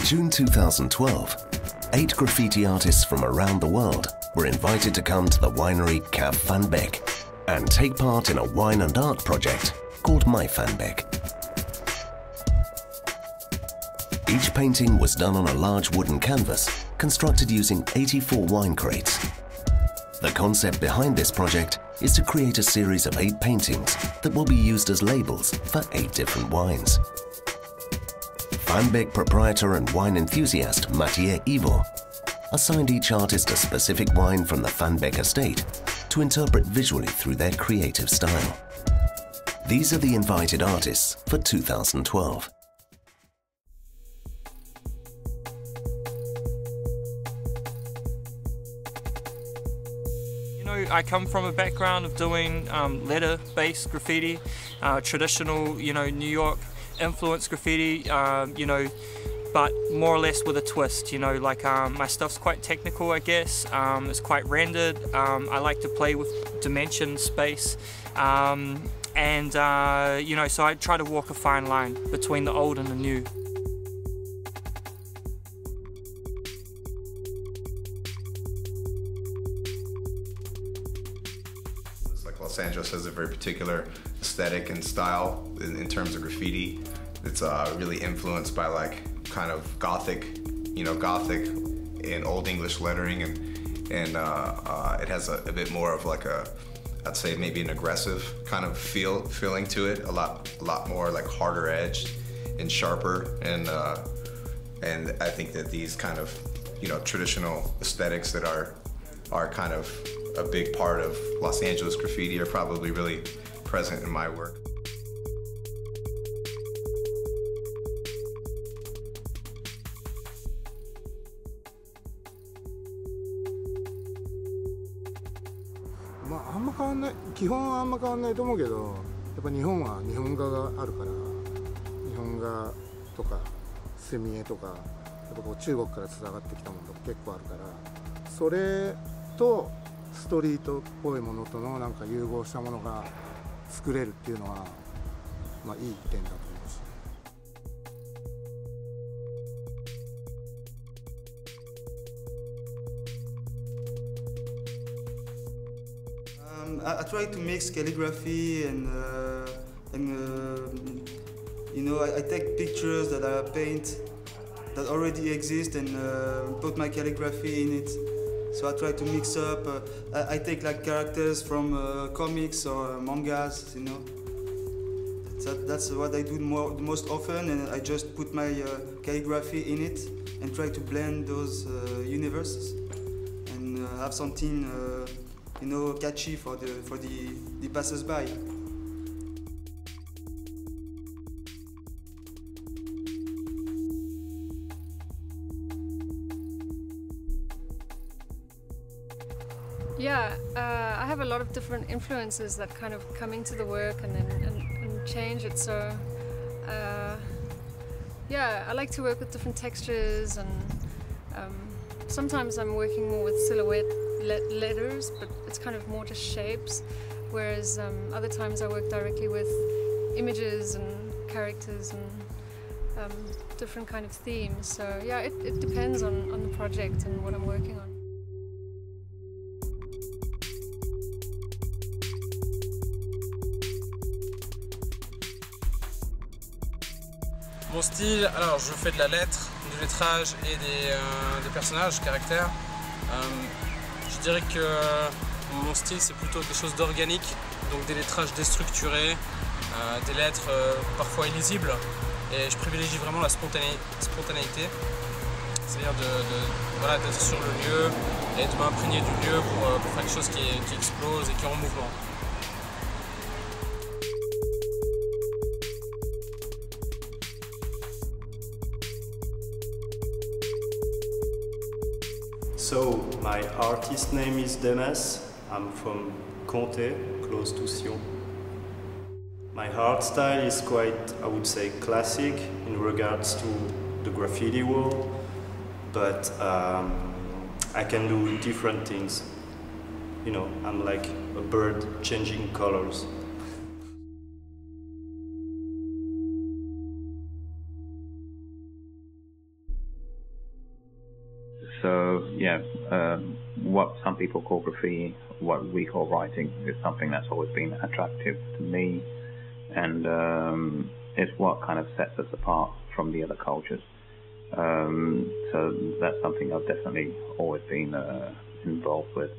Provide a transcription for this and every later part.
June 2012, 8 graffiti artists from around the world were invited to come to the winery MyFinBec and take part in a wine and art project called MyFinBec. Each painting was done on a large wooden canvas constructed using 84 wine crates. The concept behind this project is to create a series of 8 paintings that will be used as labels for 8 different wines. MyFinBec proprietor and wine enthusiast Mathieu Ivo assigned each artist a specific wine from the MyFinBec estate to interpret visually through their creative style. These are the invited artists for 2012. I come from a background of doing letter-based graffiti, traditional, New York influence graffiti, but more or less with a twist, my stuff's quite technical, I guess. It's quite rendered. I like to play with dimension, space, so I try to walk a fine line between the old and the new. Los Angeles has a very particular aesthetic and style in terms of graffiti. It's really influenced by kind of Gothic, Gothic and Old English lettering, and it has a bit more of I'd say maybe an aggressive kind of feeling to it. A lot more harder edged and sharper, and I think that these kind of traditional aesthetics that are kind of a big part of Los Angeles graffiti are probably really present in my work. 基本はあんま変わんないと思うけど、やっぱ日本は日本画があるから、日本画とか墨絵とか、やっぱこう中国からつながってきたものとか結構あるから、それとストリートっぽいものとの融合したものが作れるっていうのは、いい点だと思うし。 I try to mix calligraphy and I take pictures that I paint that already exist and put my calligraphy in it. So I try to mix up. I take characters from comics or mangas, That's what I do the most often, and I just put my calligraphy in it and try to blend those universes and have something, catchy for the passers-by. Yeah, I have a lot of different influences that kind of come into the work and change it. So, yeah, I like to work with different textures, and sometimes I'm working more with silhouette letters, but it's kind of more just shapes. Whereas other times I work directly with images and characters and different kind of themes. So yeah, it depends on the project and what I'm working on. Mon style, alors je fais de la lettre, du lettrage et des personnages, caractères. Je dirais que mon style c'est plutôt quelque chose d'organique, donc des lettrages déstructurés, des lettres parfois illisibles, et je privilégie vraiment la spontanéité, c'est-à-dire d'être sur le lieu et de m'imprégner du lieu pour faire quelque chose qui explose et qui est en mouvement. So, my artist name is Demes. I'm from Comté, close to Sion. My art style is quite, I would say, classic in regards to the graffiti world, but I can do different things. I'm like a bird changing colors. So yeah, what some people call graffiti, what we call writing, is something that's always been attractive to me, and it's what kind of sets us apart from the other cultures. So that's something I've definitely always been involved with.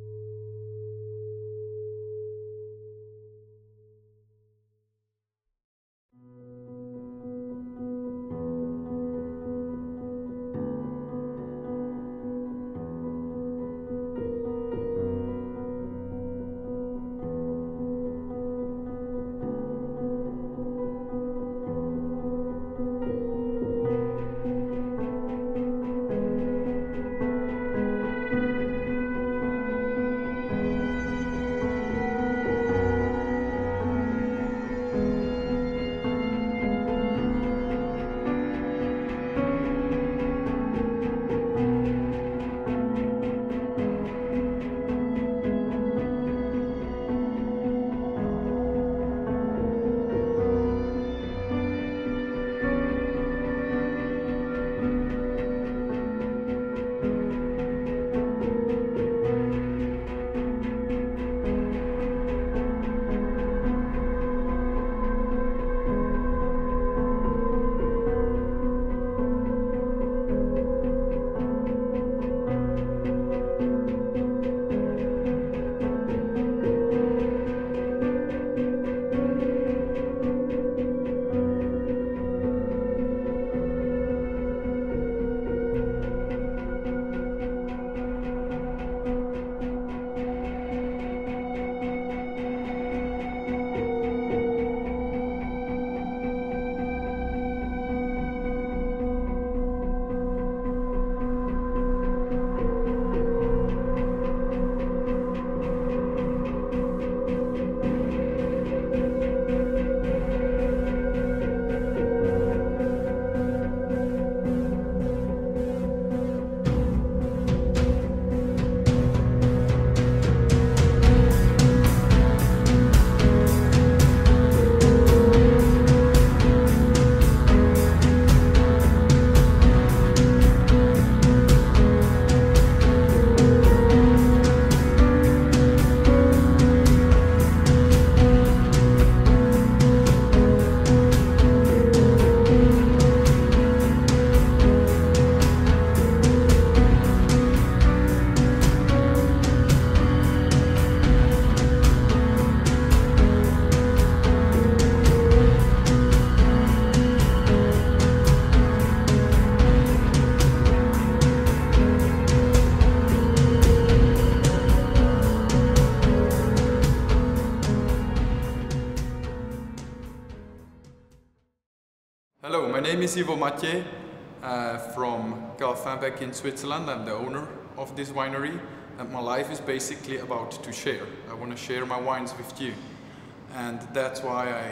Hello, my name is Ivo Mathieu from MyFinBec in Switzerland. I'm the owner of this winery, and my life is basically about to share. I want to share my wines with you, and that's why I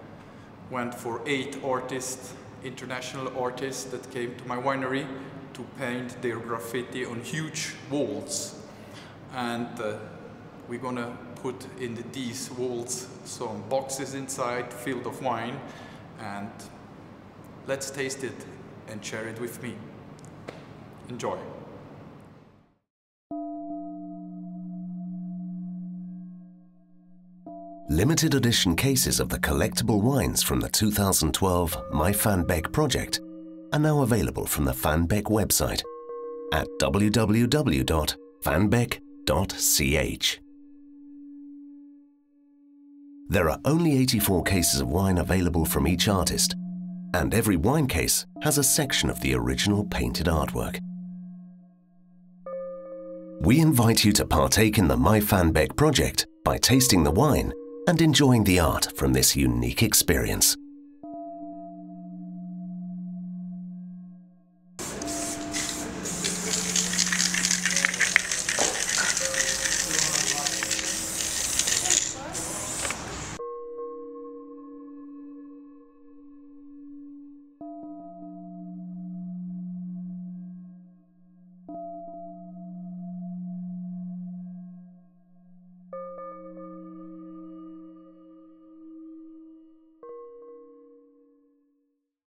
went for 8 artists, international artists that came to my winery to paint their graffiti on huge walls. And we're gonna put in these walls some boxes inside filled of wine, and let's taste it and share it with me. Enjoy. Limited edition cases of the collectible wines from the 2012 MyFinBec project are now available from the FinBec website at www.finbec.ch. There are only 84 cases of wine available from each artist, and every wine case has a section of the original painted artwork. We invite you to partake in the MyFinBec project by tasting the wine and enjoying the art from this unique experience.